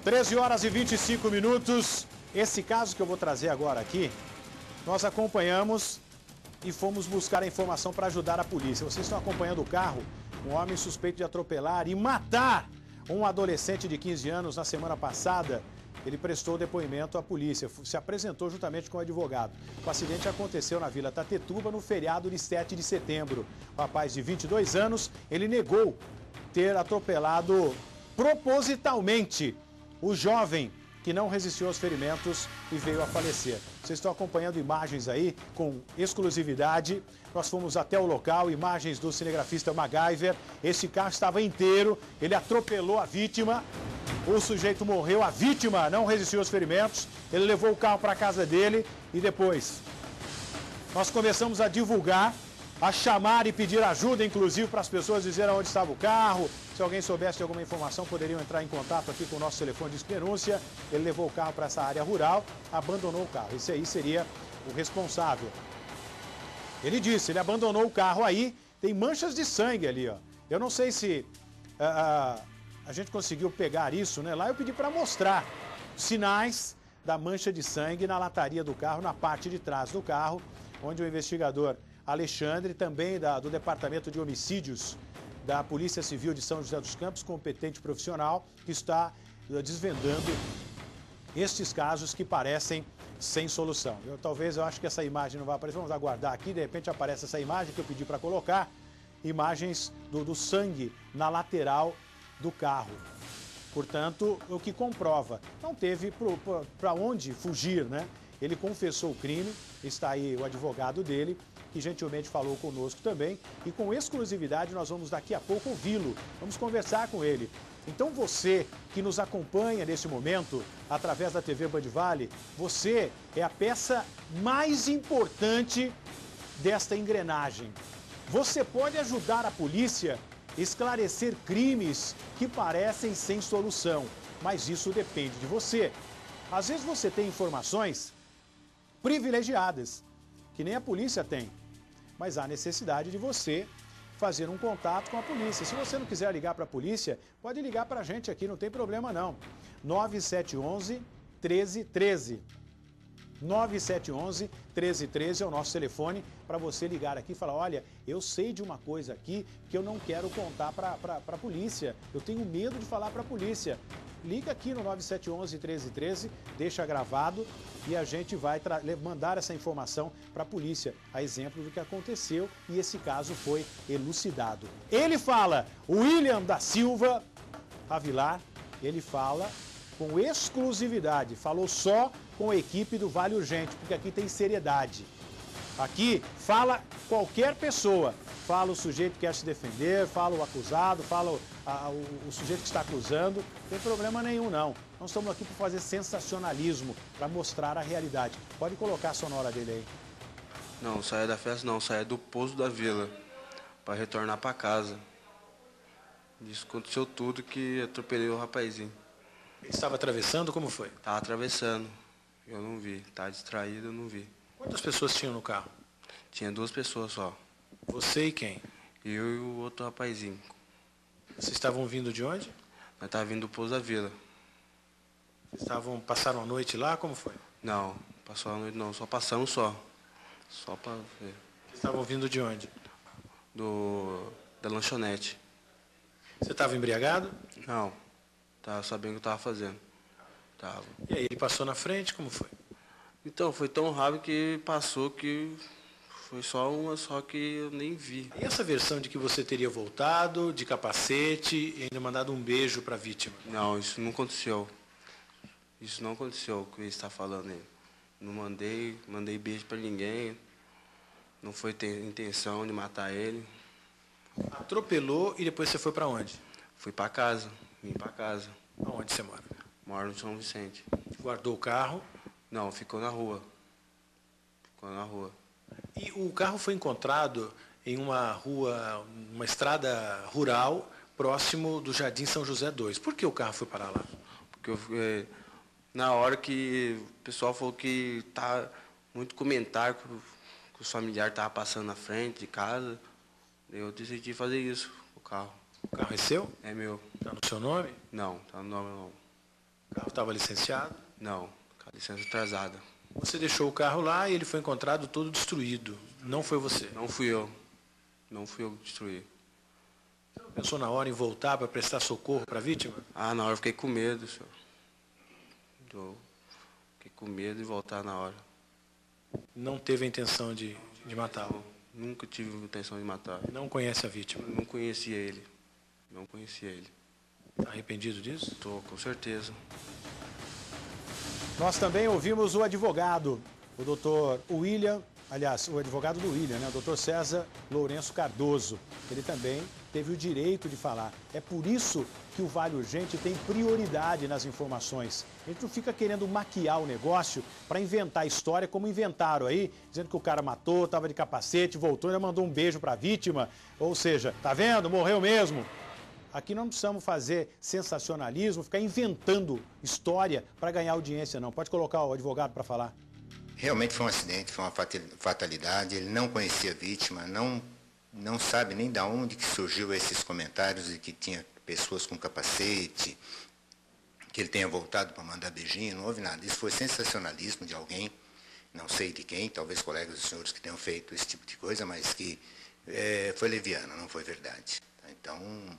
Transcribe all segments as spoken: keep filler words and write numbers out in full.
treze horas e vinte e cinco minutos. Esse caso que eu vou trazer agora aqui, nós acompanhamos e fomos buscar a informação para ajudar a polícia. Vocês estão acompanhando o carro, um homem suspeito de atropelar e matar um adolescente de quinze anos na semana passada. Ele prestou depoimento à polícia, se apresentou juntamente com o advogado. O acidente aconteceu na Vila Tatetuba no feriado de sete de setembro. O rapaz de vinte e dois anos, ele negou ter atropelado propositalmente o jovem que não resistiu aos ferimentos e veio a falecer. Vocês estão acompanhando imagens aí com exclusividade. Nós fomos até o local, imagens do cinegrafista MacGyver. Esse carro estava inteiro, ele atropelou a vítima. O sujeito morreu, a vítima não resistiu aos ferimentos. Ele levou o carro para a casa dele e depois nós começamos a divulgar, a chamar e pedir ajuda, inclusive, para as pessoas dizerem onde estava o carro. Se alguém soubesse de alguma informação, poderiam entrar em contato aqui com o nosso telefone de denúncia. Ele levou o carro para essa área rural, abandonou o carro. Esse aí seria o responsável. Ele disse, ele abandonou o carro aí, tem manchas de sangue ali, ó. Eu não sei se uh, a gente conseguiu pegar isso, né? Lá eu pedi para mostrar sinais da mancha de sangue na lataria do carro, na parte de trás do carro, onde o investigador Alexandre, também da, do Departamento de Homicídios da Polícia Civil de São José dos Campos, competente profissional, que está uh, desvendando estes casos que parecem sem solução. Eu, talvez eu acho que essa imagem não vai aparecer, vamos aguardar aqui, de repente aparece essa imagem que eu pedi para colocar, imagens do, do sangue na lateral do carro. Portanto, o que comprova, não teve para onde fugir, né? Ele confessou o crime, está aí o advogado dele, que gentilmente falou conosco também, e com exclusividade nós vamos daqui a pouco ouvi-lo, vamos conversar com ele. Então você que nos acompanha nesse momento, através da T V Band Vale, você é a peça mais importante desta engrenagem. Você pode ajudar a polícia a esclarecer crimes que parecem sem solução, mas isso depende de você. Às vezes você tem informações privilegiadas, que nem a polícia tem. Mas há necessidade de você fazer um contato com a polícia. Se você não quiser ligar para a polícia, pode ligar para a gente aqui, não tem problema não. nove sete um um, treze treze. nove sete um um, treze treze é o nosso telefone para você ligar aqui e falar, olha, eu sei de uma coisa aqui que eu não quero contar para a polícia. Eu tenho medo de falar para a polícia. Liga aqui no nove sete um um, treze treze, deixa gravado e a gente vai mandar essa informação para a polícia, a exemplo do que aconteceu e esse caso foi elucidado. Ele fala, William da Silva Avilar, ele fala com exclusividade, falou só com a equipe do Vale Urgente, porque aqui tem seriedade. Aqui fala qualquer pessoa, fala o sujeito que quer se defender, fala o acusado, fala o, a, o, o sujeito que está acusando, não tem problema nenhum não. Nós estamos aqui para fazer sensacionalismo, para mostrar a realidade. Pode colocar a sonora dele aí. Não, saia da festa não, saia do pouso da vila, para retornar para casa. Isso aconteceu tudo que atropelei o rapazinho. Ele estava atravessando, como foi? Estava atravessando, eu não vi, estava distraído, eu não vi. Quantas pessoas tinham no carro? Tinha duas pessoas só. Você e quem? Eu e o outro rapazinho. Vocês estavam vindo de onde? Nós estávamos vindo do pouso da vila. Vocês estavam, passaram a noite lá, como foi? Não, passou a noite não, só passamos só. Só para ver. Vocês estavam vindo de onde? Do, da lanchonete. Você estava embriagado? Não, estava sabendo o que eu estava fazendo. Tava. E aí, ele passou na frente, como foi? Então, foi tão rápido que passou que foi só uma, só que eu nem vi. E essa versão de que você teria voltado, de capacete e ainda mandado um beijo para a vítima? Não, isso não aconteceu. Isso não aconteceu, o que ele está falando aí. Não mandei, mandei beijo para ninguém. Não foi ter intenção de matar ele. Atropelou e depois você foi para onde? Fui para casa, vim para casa. Aonde você mora? Moro no São Vicente. Guardou o carro? Não, ficou na rua. Ficou na rua. E o carro foi encontrado em uma rua, uma estrada rural, próximo do Jardim São José dois. Por que o carro foi parar lá? Porque eu, eh, na hora que o pessoal falou que tá muito comentário que, que os familiares estavam passando na frente de casa, eu decidi fazer isso, o carro. O carro é seu? É meu. Está no seu nome? Não, tá no nome não. O carro estava licenciado? Não, com a licença atrasada. Você deixou o carro lá e ele foi encontrado todo destruído. Não foi você? Não fui eu. Não fui eu que destruí. Pensou na hora em voltar para prestar socorro para a vítima? Ah, na hora eu fiquei com medo, senhor. Eu fiquei com medo de voltar na hora. Não teve a intenção de, de matá-lo? Nunca tive intenção de matar. Não conhece a vítima? Não conhecia ele. Não conhecia ele. Está arrependido disso? Estou, com certeza. Nós também ouvimos o advogado, o doutor William, aliás, o advogado do William, né? O doutor César Lourenço Cardoso. Ele também teve o direito de falar. É por isso que o Vale Urgente tem prioridade nas informações. A gente não fica querendo maquiar o negócio para inventar história como inventaram aí, dizendo que o cara matou, estava de capacete, voltou e ainda mandou um beijo para a vítima. Ou seja, tá vendo? Morreu mesmo. Aqui não precisamos fazer sensacionalismo, ficar inventando história para ganhar audiência, não. Pode colocar o advogado para falar. Realmente foi um acidente, foi uma fatalidade. Ele não conhecia a vítima, não, não sabe nem de onde que surgiu esses comentários de que tinha pessoas com capacete, que ele tenha voltado para mandar beijinho, não houve nada. Isso foi sensacionalismo de alguém, não sei de quem, talvez colegas dos senhores que tenham feito esse tipo de coisa, mas que é, foi leviano, não foi verdade. Então,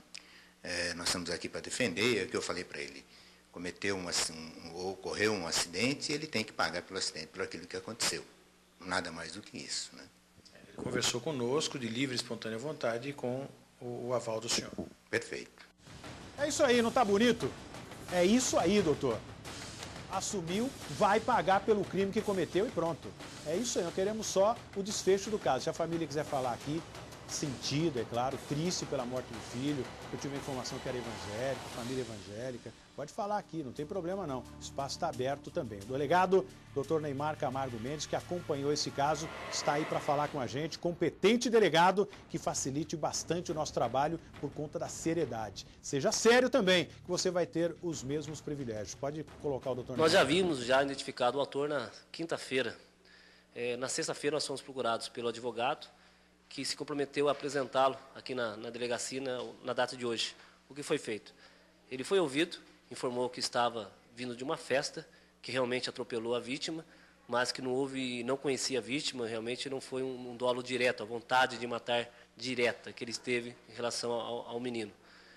é, nós estamos aqui para defender, é o que eu falei para ele. Cometeu um, um, ocorreu um acidente, ele tem que pagar pelo acidente, por aquilo que aconteceu. Nada mais do que isso, né? Ele conversou conosco de livre e espontânea vontade e com o, o aval do senhor. Perfeito. É isso aí, não tá bonito? É isso aí, doutor. Assumiu, vai pagar pelo crime que cometeu e pronto. É isso aí, nós queremos só o desfecho do caso. Se a família quiser falar aqui, sentido, é claro, triste pela morte do filho, eu tive a informação que era evangélica, família evangélica, pode falar aqui, não tem problema não, o espaço está aberto também. O delegado, doutor Neymar Camargo Mendes, que acompanhou esse caso, está aí para falar com a gente, competente delegado, que facilite bastante o nosso trabalho por conta da seriedade. Seja sério também, que você vai ter os mesmos privilégios. Pode colocar o doutor Nós já Neymar. vimos, já identificado o autor na quinta-feira. É, na sexta-feira nós fomos procurados pelo advogado, que se comprometeu a apresentá-lo aqui na, na delegacia na, na data de hoje. O que foi feito? Ele foi ouvido, informou que estava vindo de uma festa, que realmente atropelou a vítima, mas que não houve, não conhecia a vítima, realmente não foi um, um dolo direto, a vontade de matar direta que ele teve em relação ao, ao menino.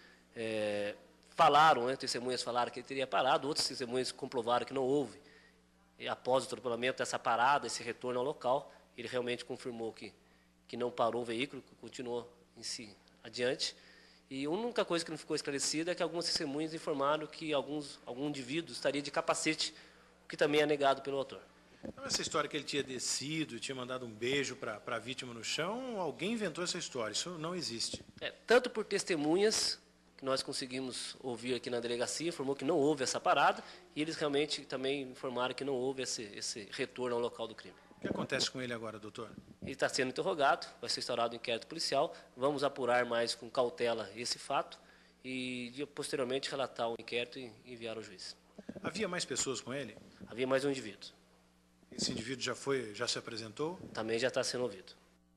É, falaram, né, testemunhas falaram que ele teria parado, outros testemunhas comprovaram que não houve. E após o atropelamento, essa parada, esse retorno ao local, ele realmente confirmou que que não parou o veículo, que continuou em si adiante. E a única coisa que não ficou esclarecida é que algumas testemunhas informaram que alguns, algum indivíduo estaria de capacete, o que também é negado pelo autor. Então, essa história que ele tinha descido, tinha mandado um beijo para a vítima no chão, alguém inventou essa história, isso não existe. É, tanto por testemunhas, que nós conseguimos ouvir aqui na delegacia, informou que não houve essa parada, e eles realmente também informaram que não houve esse, esse retorno ao local do crime. O que acontece com ele agora, doutor? Ele está sendo interrogado, vai ser instaurado um inquérito policial, vamos apurar mais com cautela esse fato e posteriormente relatar o inquérito e enviar ao juiz. Havia mais pessoas com ele? Havia mais um indivíduo. Esse indivíduo já foi, já se apresentou? Também já está sendo ouvido.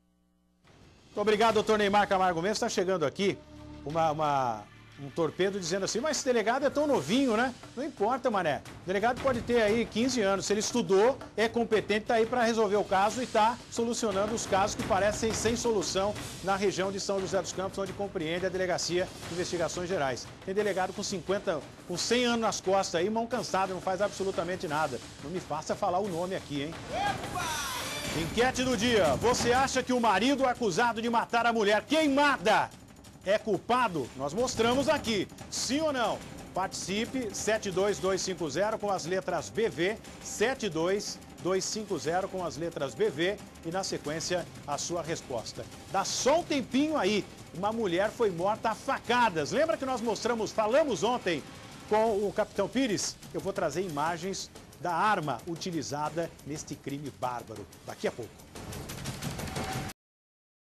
Muito obrigado, doutor Neymar Camargo Mendes. Está chegando aqui uma, uma, um torpedo dizendo assim, mas esse delegado é tão novinho, né? Não importa, mané. O delegado pode ter aí quinze anos. Se ele estudou, é competente, está aí para resolver o caso e está solucionando os casos que parecem sem solução na região de São José dos Campos, onde compreende a Delegacia de Investigações Gerais. Tem delegado com cinquenta, com cem anos nas costas aí, mão cansada, não faz absolutamente nada. Não me faça falar o nome aqui, hein? Epa! Enquete do dia. Você acha que o marido acusado de matar a mulher queimada é culpado? Nós mostramos aqui. Sim ou não? Participe, sete dois dois cinco zero com as letras B V, sete dois dois cinco zero com as letras B V e na sequência a sua resposta. Dá só um tempinho aí. Uma mulher foi morta a facadas. Lembra que nós mostramos, falamos ontem com o capitão Pires? Eu vou trazer imagens da arma utilizada neste crime bárbaro daqui a pouco.